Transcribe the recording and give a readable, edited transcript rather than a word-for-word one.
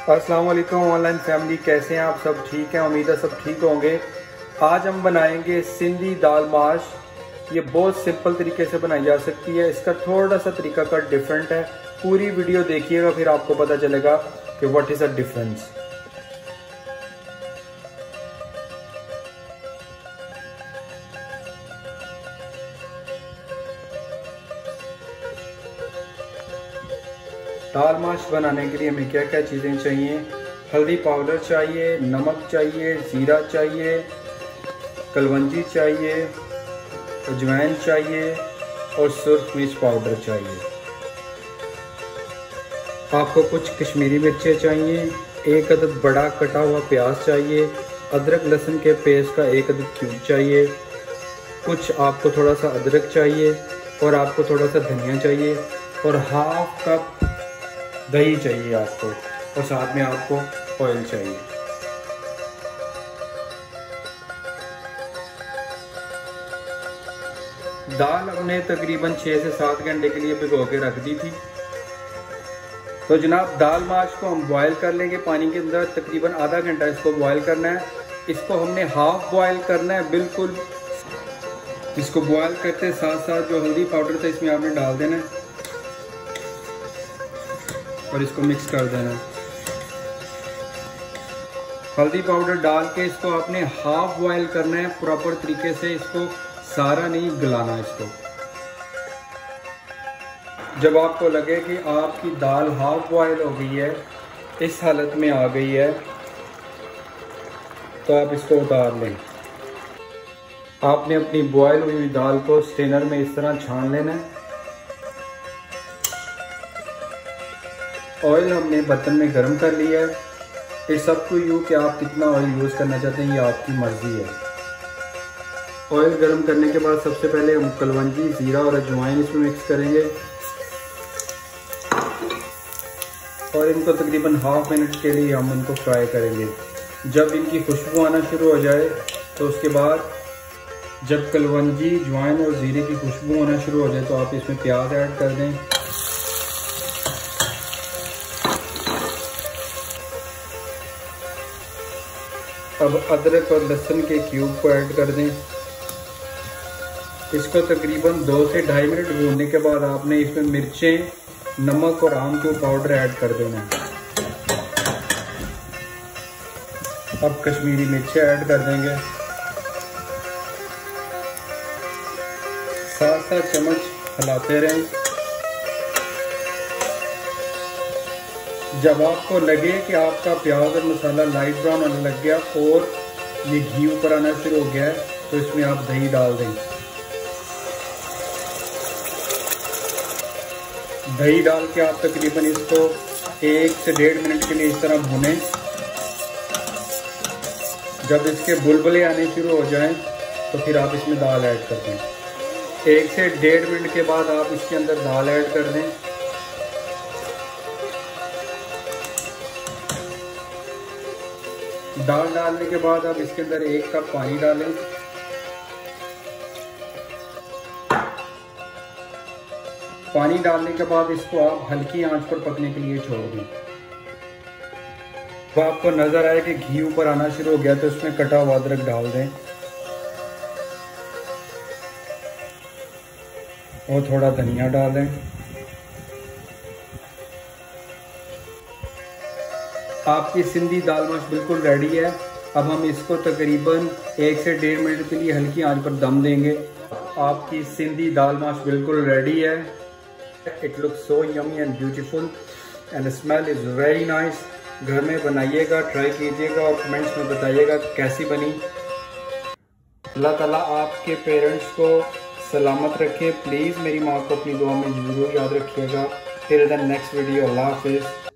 अस्सलाम वालेकुम online family, कैसे हैं आप? सब ठीक हैं, उम्मीद है सब ठीक होंगे। आज हम बनाएंगे सिंधी दाल माश। ये बहुत सिंपल तरीके से बनाई जा सकती है। इसका थोड़ा सा तरीका का डिफरेंट है। पूरी वीडियो देखिएगा, फिर आपको पता चलेगा कि व्हाट इज़ द डिफरेंस। दाल माश बनाने के लिए हमें क्या क्या चीज़ें चाहिए? हल्दी पाउडर चाहिए, नमक चाहिए, ज़ीरा चाहिए, कलवंजी चाहिए, अजवाइन चाहिए और सुर्ख मिर्च पाउडर चाहिए। आपको कुछ कश्मीरी मिर्चें चाहिए, एक अदद बड़ा कटा हुआ प्याज चाहिए, अदरक लहसुन के पेस्ट का एक अदद क्यूब चाहिए, कुछ आपको थोड़ा सा अदरक चाहिए और आपको थोड़ा सा धनिया चाहिए और हाफ कप दही चाहिए आपको, और साथ में आपको ऑयल चाहिए। दाल हमने तकरीबन 6 से 7 घंटे के लिए भिगो के रख दी थी। तो जनाब, दाल माश को हम बॉयल कर लेंगे पानी के अंदर। तकरीबन आधा घंटा इसको बॉयल करना है। इसको हमने हाफ बॉयल करना है बिल्कुल। इसको बॉयल करते साथ साथ जो हल्दी पाउडर था इसमें आपने डाल देना है और इसको मिक्स कर देना। हल्दी पाउडर डाल के इसको आपने हाफ बॉयल करना है प्रॉपर तरीके से। इसको सारा नहीं गलाना इसको। जब आपको लगे कि आपकी दाल हाफ बॉयल हो गई है, इस हालत में आ गई है, तो आप इसको उतार लें। आपने अपनी बॉयल हुई दाल को स्ट्रेनर में इस तरह छान लेना है। ऑयल हमने बर्तन में गर्म कर लिया है। इट्स अप टू यू कि आप कितना ऑयल यूज़ करना चाहते हैं, ये आपकी मर्ज़ी है। ऑयल गर्म करने के बाद सबसे पहले हम कलवंजी, ज़ीरा और अजवाइन इसमें मिक्स करेंगे और इनको तकरीबन हाफ मिनट के लिए हम इनको फ्राई करेंगे। जब इनकी खुशबू आना शुरू हो जाए तो उसके बाद जब कलवंजी, अजवाइन और ज़ीरे की खुशबू आना शुरू हो जाए तो आप इसमें प्याज ऐड कर दें। अब अदरक और लहसुन के क्यूब को ऐड कर दें। इसको तकरीबन 2 से 2.5 मिनट भूनने के बाद आपने इसमें मिर्चें, नमक और आमचूर पाउडर ऐड कर देना है। अब कश्मीरी मिर्चें ऐड कर देंगे। साथ साथ चम्मच हिलाते रहें। जब आपको लगे कि आपका प्याज और मसाला लाइट ब्राउन होने लग गया और ये घी ऊपर आना शुरू हो गया है, तो इसमें आप दही डाल दें। दही डाल के आप तकरीबन इसको 1 से 1.5 मिनट के लिए इस तरह भूनें। जब इसके बुलबुले आने शुरू हो जाएं तो फिर आप इसमें दाल ऐड कर दें। 1 से 1.5 मिनट के बाद आप इसके अंदर दाल ऐड कर दें। दाल डालने के बाद आप इसके अंदर 1 कप पानी डालें। पानी डालने के बाद इसको आप हल्की आंच पर पकने के लिए छोड़ दें। तो आपको नजर आए कि घी ऊपर आना शुरू हो गया तो इसमें कटा हुआ अदरक डाल दें और थोड़ा धनिया डालें। आपकी सिंधी दाल माश बिल्कुल रेडी है। अब हम इसको तकरीबन 1 से 1.5 मिनट के लिए हल्की आंच पर दम देंगे। आपकी सिंधी दाल माश बिल्कुल रेडी है। It looks so yummy and beautiful and smell is very nice. घर में बनाइएगा, ट्राई कीजिएगा और कमेंट्स में बताइएगा कैसी बनी। अल्लाह ताला आपके पेरेंट्स को सलामत रखे। प्लीज़ मेरी माँ को अपनी दुआ में ज़रूर याद रखिएगा। टिल द नेक्स्ट वीडियो, अल्लाह हाफिज़।